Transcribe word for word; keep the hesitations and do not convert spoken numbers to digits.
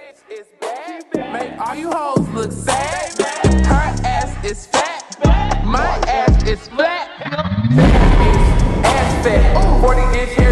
Is bad. Make all you hoes look sad. Her ass is fat. My ass is flat. Ass fat. forty inch hair.